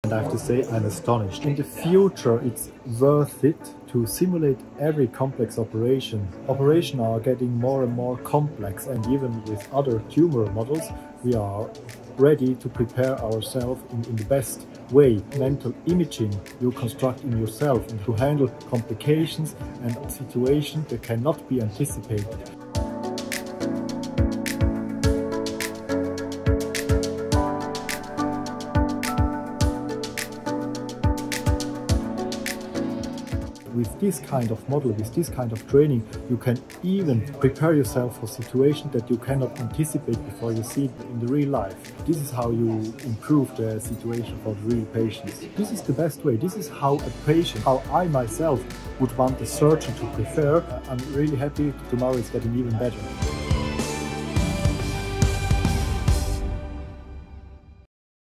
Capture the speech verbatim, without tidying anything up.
And I have to say, I'm astonished. In the future, it's worth it to simulate every complex operation. Operations are getting more and more complex, and even with other tumor models, we are ready to prepare ourselves in, in the best way. Mental imaging you construct in yourself and to handle complications and situations that cannot be anticipated. With this kind of model, with this kind of training, you can even prepare yourself for situations that you cannot anticipate before you see it in the real life. This is how you improve the situation for the real patients. This is the best way. This is how a patient, how I myself would want a surgeon to prepare. I'm really happy tomorrow is getting even better.